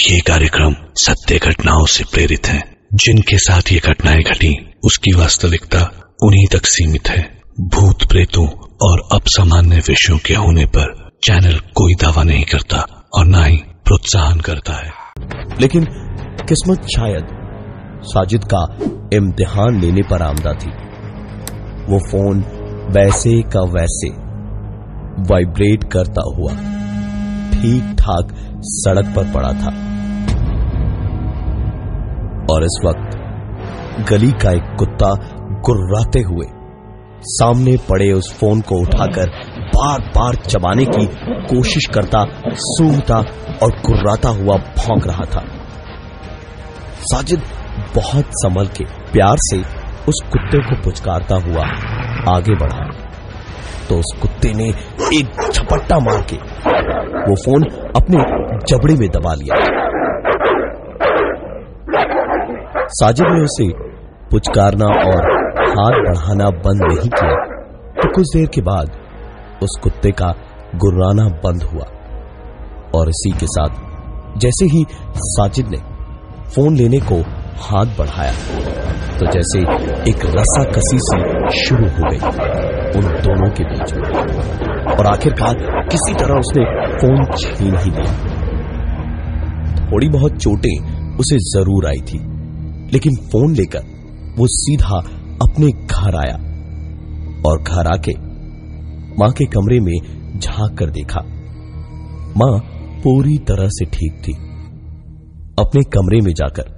ये कार्यक्रम सत्य घटनाओं से प्रेरित है। जिनके साथ ये घटनाएं घटी उसकी वास्तविकता उन्हीं तक सीमित है। भूत प्रेतों और असामान्य विषयों के होने पर चैनल कोई दावा नहीं करता और न ही प्रोत्साहन करता है। लेकिन किस्मत शायद साजिद का इम्तिहान लेने पर आमदा थी। वो फोन वैसे का वैसे वाइब्रेट करता हुआ ठीक ठाक सड़क पर पड़ा था और इस वक्त गली का एक कुत्ता गुर्राते हुए सामने पड़े उस फोन को उठाकर बार बार चबाने की कोशिश करता, सूंघता और गुर्राता हुआ भौंक रहा था। साजिद बहुत संभल के प्यार से उस कुत्ते को पुचकारता हुआ आगे बढ़ा तो उस कुत्ते ने एक झपट्टा मार के वो फोन अपने जबड़े में दबा लिया। साजिद ने उसे पुचकारना और हाथ बढ़ाना बंद नहीं किया तो कुछ देर के बाद उस कुत्ते का गुर्राना बंद हुआ और इसी के साथ जैसे ही साजिद ने फोन लेने को हाथ बढ़ाया तो जैसे एक रस्साकसी सी शुरू हो गई उन दोनों के बीच में और आखिरकार किसी तरह उसने फोन छीन ही लिया। थोड़ी बहुत चोटें उसे जरूर आई थी लेकिन फोन लेकर वो सीधा अपने घर आया और घर आके मां के कमरे में झांक कर देखा। मां पूरी तरह से ठीक थी। अपने कमरे में जाकर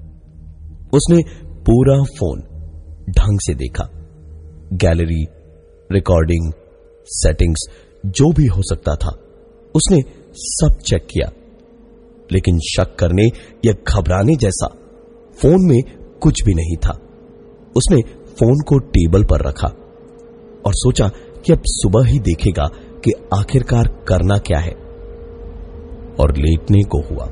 उसने पूरा फोन ढंग से देखा। गैलरी, रिकॉर्डिंग, सेटिंग्स जो भी हो सकता था उसने सब चेक किया लेकिन शक करने या घबराने जैसा फोन में कुछ भी नहीं था। उसने फोन को टेबल पर रखा और सोचा कि अब सुबह ही देखेगा कि आखिरकार करना क्या है और लेटने को हुआ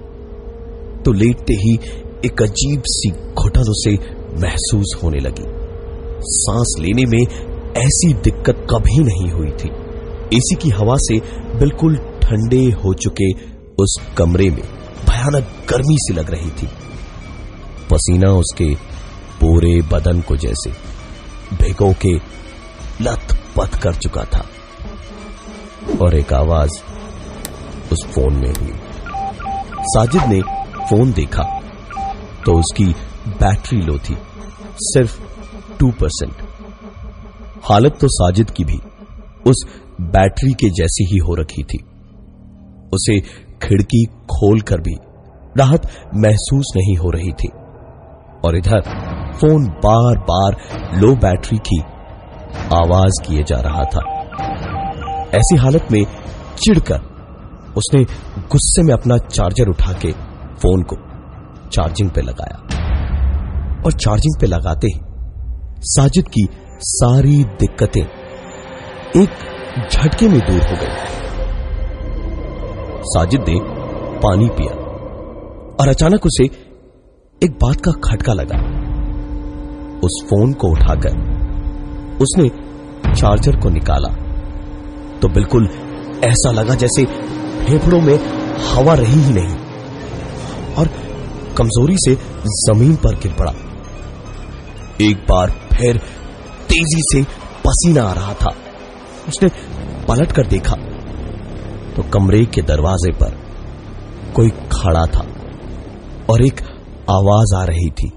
तो लेटते ही एक अजीब सी घुटन उसे महसूस होने लगी। सांस लेने में ऐसी दिक्कत कभी नहीं हुई थी। एसी की हवा से बिल्कुल ठंडे हो चुके उस कमरे में भयानक गर्मी सी लग रही थी। पसीना उसके पूरे बदन को जैसे भिगो के लथपथ कर चुका था और एक आवाज उस फोन में हुई। साजिद ने फोन देखा तो उसकी बैटरी लो थी, सिर्फ 2%। हालत तो साजिद की भी उस बैटरी के जैसी ही हो रखी थी। उसे खिड़की खोलकर भी राहत महसूस नहीं हो रही थी और इधर फोन बार बार लो बैटरी की आवाज किए जा रहा था। ऐसी हालत में चिढ़कर उसने गुस्से में अपना चार्जर उठा के फोन को चार्जिंग पे लगाया और चार्जिंग पे लगाते ही साजिद की सारी दिक्कतें एक झटके में दूर हो गई। साजिद ने पानी पिया और अचानक उसे एक बात का खटका लगा। उस फोन को उठाकर उसने चार्जर को निकाला तो बिल्कुल ऐसा लगा जैसे फेफड़ों में हवा रही ही नहीं और कमजोरी से जमीन पर गिर पड़ा। एक बार फिर तेजी से पसीना आ रहा था। उसने पलट कर देखा तो कमरे के दरवाजे पर कोई खड़ा था और एक आवाज आ रही थी।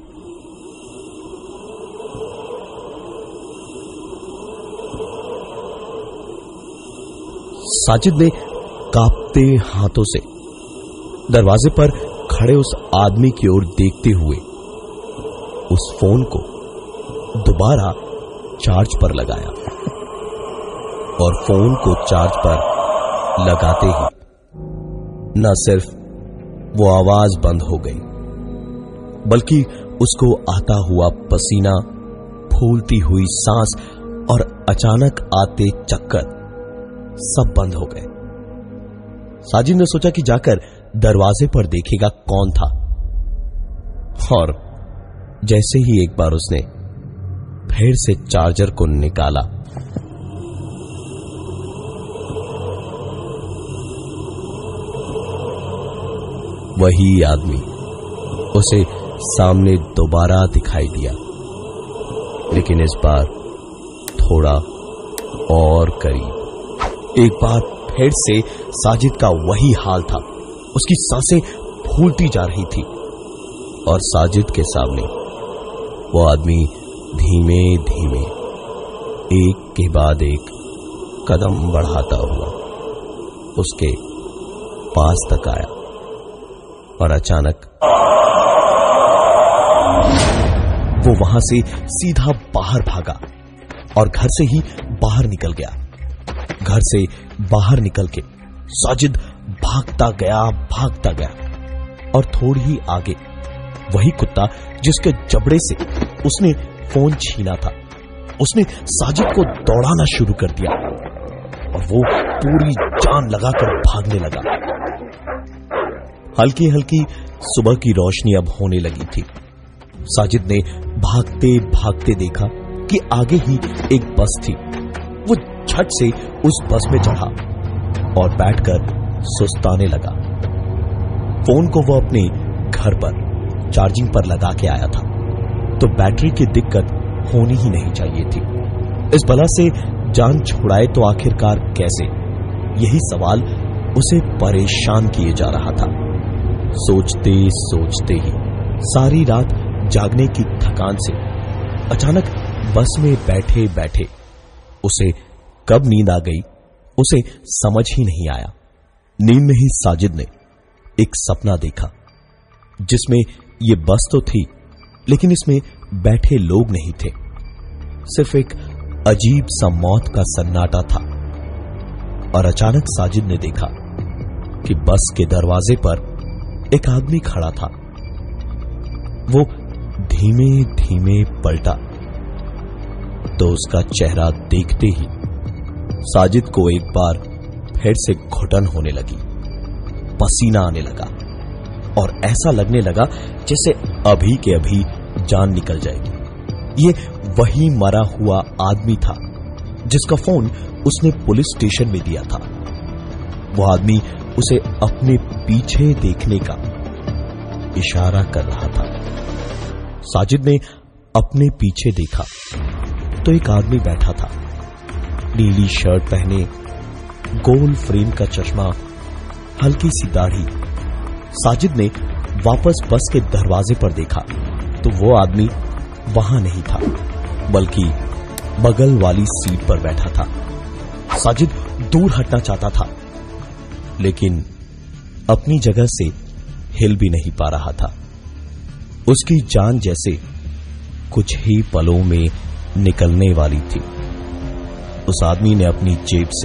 साजिद ने कांपते हाथों से दरवाजे पर खड़े उस आदमी की ओर देखते हुए उस फोन को दोबारा चार्ज पर लगाया और फोन को चार्ज पर लगाते ही न सिर्फ वो आवाज बंद हो गई बल्कि उसको आता हुआ पसीना, फूलती हुई सांस और अचानक आते चक्कर सब बंद हो गए। साजिद ने सोचा कि जाकर दरवाजे पर देखेगा कौन था और जैसे ही एक बार उसने फिर से चार्जर को निकाला वही आदमी उसे सामने दोबारा दिखाई दिया, लेकिन इस बार थोड़ा और करीब। एक बार फिर से साजिद का वही हाल था। उसकी सांसें फूलती जा रही थी और साजिद के सामने वो आदमी धीमे धीमे एक के बाद एक कदम बढ़ाता हुआ उसके पास तक आया और अचानक वो वहां से सीधा बाहर भागा और घर से ही बाहर निकल गया। घर से बाहर निकल के साजिद भागता गया और थोड़ी ही आगे वही कुत्ता जिसके जबड़े से उसने फोन छीना था, उसने साजिद को दौड़ाना शुरू कर दिया और वो पूरी जान लगाकर भागने लगा। हल्की हल्की सुबह की रोशनी अब होने लगी थी। साजिद ने भागते भागते देखा कि आगे ही एक बस थी। वो झट से उस बस में चढ़ा और बैठकर सुस्ताने लगा। फोन को वो अपने घर पर चार्जिंग पर लगा के आया था, तो बैटरी की दिक्कत होनी ही नहीं चाहिए थी। इस बला से जान छुड़ाए तो आखिरकार कैसे, यही सवाल उसे परेशान किए जा रहा था। सोचते सोचते ही सारी रात जागने की थकान से अचानक बस में बैठे बैठे उसे कब नींद आ गई उसे समझ ही नहीं आया। नींद में ही साजिद ने एक सपना देखा जिसमें ये बस तो थी, लेकिन इसमें बैठे लोग नहीं थे। सिर्फ एक अजीब सा मौत का सन्नाटा था। और अचानक साजिद ने देखा कि बस के दरवाजे पर एक आदमी खड़ा था। वो धीमे धीमे पलटा तो उसका चेहरा देखते ही साजिद को एक बार फिर से घुटन होने लगी, पसीना आने लगा और ऐसा लगने लगा जैसे अभी के अभी जान निकल जाएगी। ये वही मरा हुआ आदमी था जिसका फोन उसने पुलिस स्टेशन में दिया था। वो आदमी उसे अपने पीछे देखने का इशारा कर रहा था। साजिद ने अपने पीछे देखा तो एक आदमी बैठा था, नीली शर्ट पहने, गोल फ्रेम का चश्मा, हल्की सी दाढ़ी। साजिद ने वापस बस के दरवाजे पर देखा तो वो आदमी वहां नहीं था, बल्कि बगल वाली सीट पर बैठा था। साजिद दूर हटना चाहता था, लेकिन अपनी जगह से हिल भी नहीं पा रहा था। उसकी जान जैसे कुछ ही पलों में निकलने वाली थी। उस आदमी ने अपनी जेब से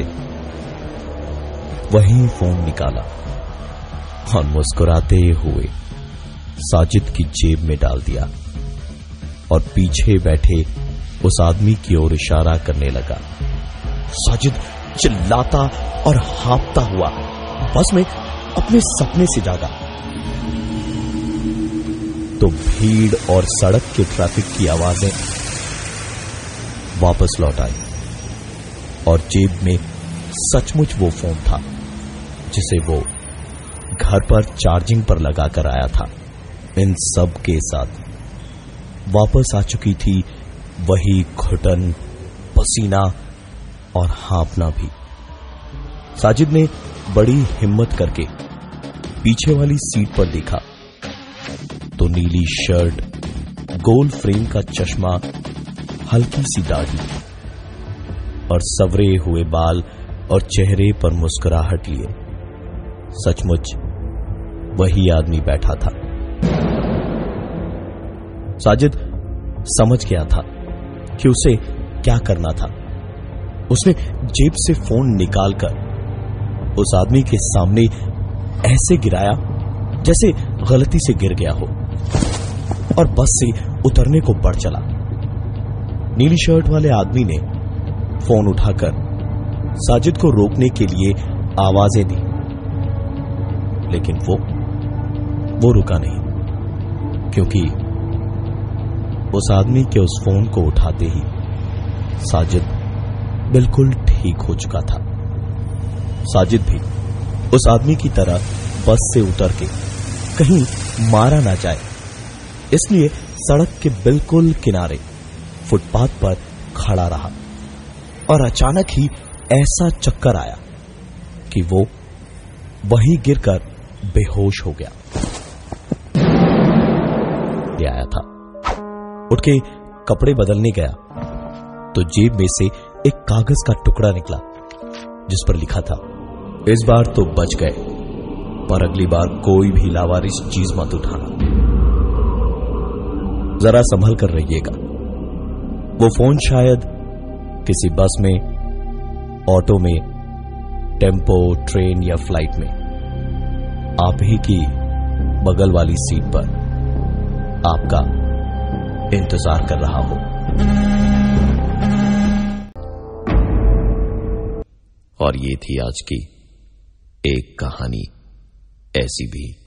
वही फोन निकाला और मुस्कुराते हुए साजिद की जेब में डाल दिया और पीछे बैठे उस आदमी की ओर इशारा करने लगा। साजिद चिल्लाता और हाँफता हुआ बस में अपने सपने से जागा तो भीड़ और सड़क के ट्रैफिक की आवाजें वापस लौट आई और जेब में सचमुच वो फोन था जिसे वो घर पर चार्जिंग पर लगाकर आया था। इन सब के साथ वापस आ चुकी थी वही घुटन, पसीना और हाँफना भी। साजिद ने बड़ी हिम्मत करके पीछे वाली सीट पर देखा तो नीली शर्ट, गोल फ्रेम का चश्मा, हल्की सी दाढ़ी और सवरे हुए बाल और चेहरे पर मुस्कुराहट लिए सचमुच वही आदमी बैठा था। साजिद समझ गया था कि उसे क्या करना था। उसने जेब से फोन निकालकर उस आदमी के सामने ऐसे गिराया जैसे गलती से गिर गया हो और बस से उतरने को बढ़ चला। नीली शर्ट वाले आदमी ने फोन उठाकर साजिद को रोकने के लिए आवाजें दी, लेकिन वो रुका नहीं, क्योंकि उस आदमी के उस फोन को उठाते ही साजिद बिल्कुल ठीक हो चुका था। साजिद भी उस आदमी की तरह बस से उतर के कहीं मारा ना जाए, इसलिए सड़क के बिल्कुल किनारे फुटपाथ पर खड़ा रहा और अचानक ही ऐसा चक्कर आया कि वो वहीं गिरकर बेहोश हो गया। ले आया था, उठ के कपड़े बदलने गया तो जेब में से एक कागज का टुकड़ा निकला जिस पर लिखा था, इस बार तो बच गए, पर अगली बार कोई भी लावारिस चीज मत उठाना, जरा संभल कर रहिएगा। वो फोन शायद किसी बस में, ऑटो में, टेम्पो, ट्रेन या फ्लाइट में आप ही की बगल वाली सीट पर आपका इंतजार कर रहा हो। और ये थी आज की एक कहानी ऐसी भी।